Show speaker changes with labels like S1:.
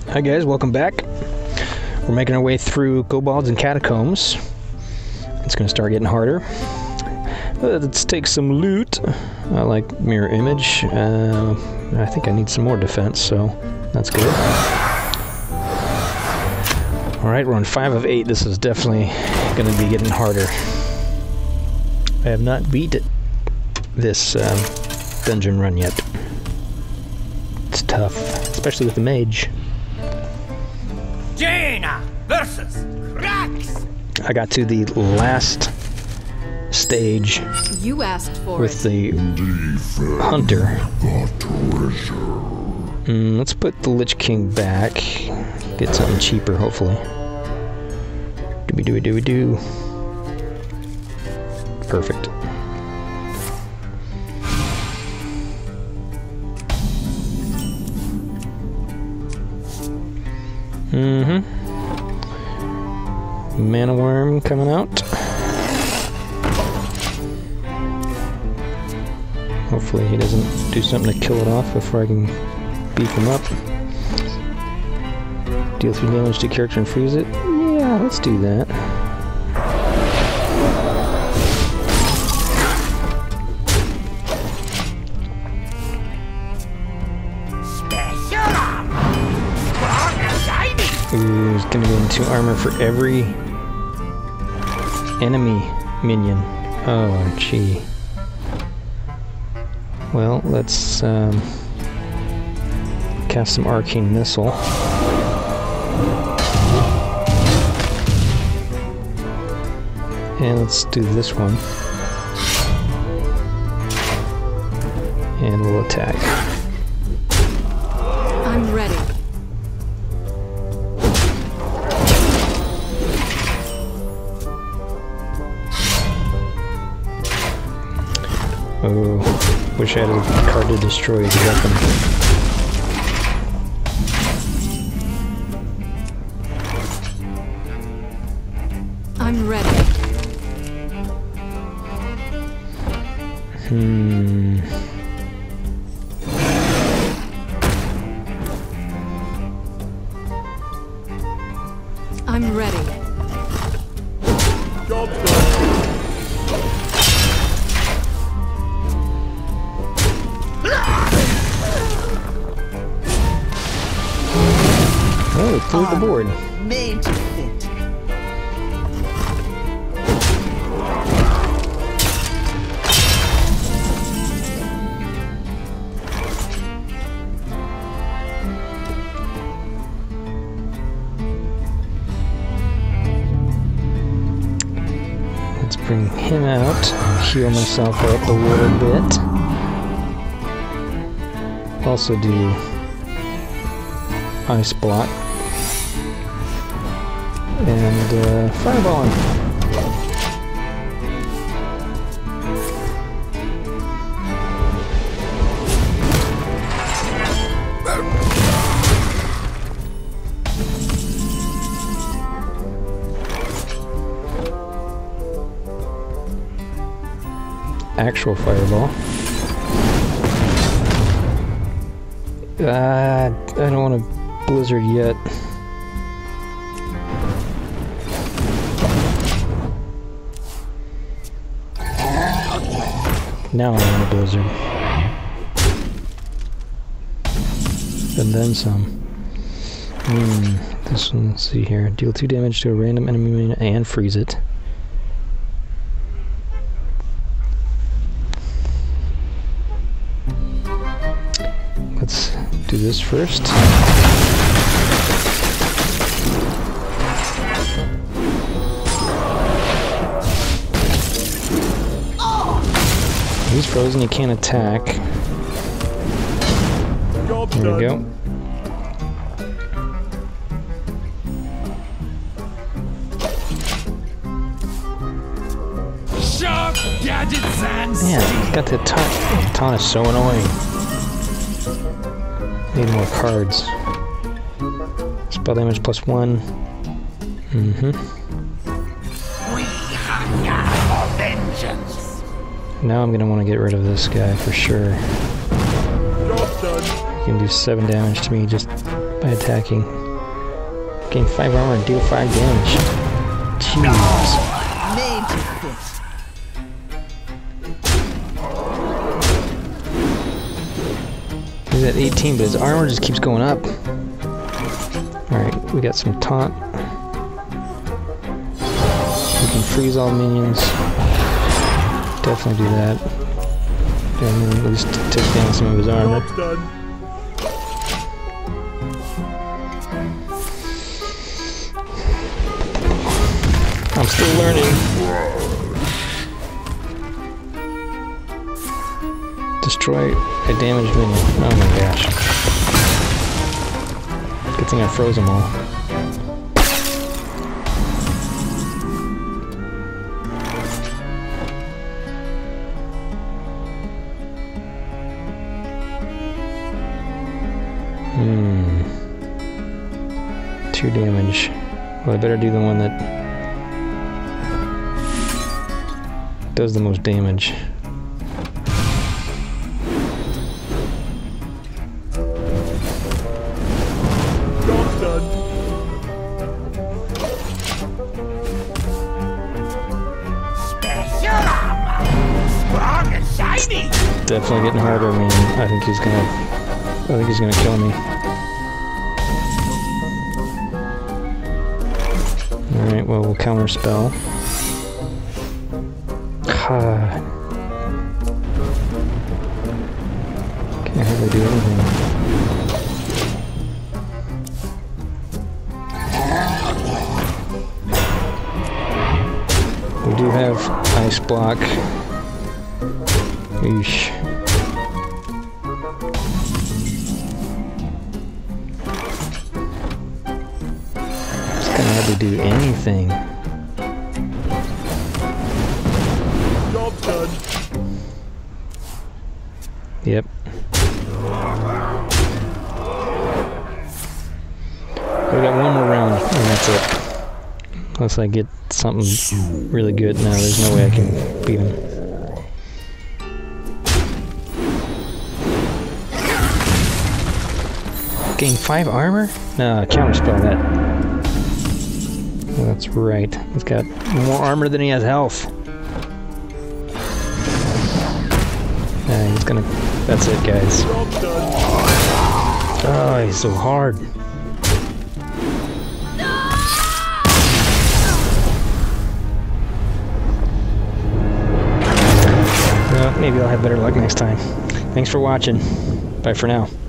S1: Hi guys, welcome back. We're making our way through Kobolds and Catacombs. It's going to start getting harder. Let's take some loot. I like mirror image. I think I need some more defense, so that's good. Alright, we're on 5 of 8. This is definitely going to be getting harder. I have not beat this dungeon run yet. It's tough, especially with the mage.
S2: Jaina versus Krax.
S1: I got to the last stage.
S3: You asked for
S1: with the hunter. Let's put the Lich King back. Get something cheaper, hopefully. Do. Perfect. Mana Worm coming out. Hopefully he doesn't do something to kill it off before I can beef him up. Deal 3 damage to character and freeze it. Yeah, let's do that. Ooh, he's gonna get into armor for every enemy minion. Oh, gee. Well, let's cast some Arcane Missile. And let's do this one. And we'll attack.
S3: I'm ready.
S1: Oh, wish I had a card to destroy his weapon.
S3: I'm ready. I'm ready.
S2: Job done.
S1: Oh, it flew the board.
S4: Made to fit.
S1: Let's bring him out. Heal myself up a little bit. Also do Ice Block. And Fireball him. Actual Fireball. I don't want to Blizzard yet. Now I'm in a Blizzard. And then some. This one, let's see here. Deal 2 damage to a random enemy minion and freeze it. Let's do this first. He's frozen, he can't attack. There we go.
S2: Sharp gadgets and
S1: Man, got the taunt. Taunt is so annoying. Need more cards. Spell damage +1.
S2: we hunger for vengeance.
S1: Now I'm gonna want to get rid of this guy for sure.
S2: Job done.
S1: can do 7 damage to me just by attacking. Gain 5 armor and deal 5 damage. Jeez.
S4: Made to fit.
S1: He's at 18, but his armor just keeps going up. Alright, we got some taunt. We can freeze all minions. Definitely do that. And then at least take down some of his armor. I'm still learning. Destroy a damaged minion. Oh my gosh. Good thing I froze them all. Hmm. 2 damage. Well, I better do the one that does the most damage.
S2: Job's done. Special armor. Strong and shiny.
S1: Definitely getting harder, man. I think he's gonna kill me. Alright, well, we'll counter spell. Can't hardly do anything. We do have ice block. Eesh. Just can't hardly do anything.
S2: Job's done.
S1: Yep. We got one more round, and that's it. Unless I get something really good. No, there's no way I can beat him. Gain 5 armor? No, counterspell that. That's right. He's got more armor than he has health. He's gonna... That's it, guys.
S2: Job's done.
S1: Oh, he's so hard. Well, maybe I'll have better luck next time. Thanks for watching. Bye for now.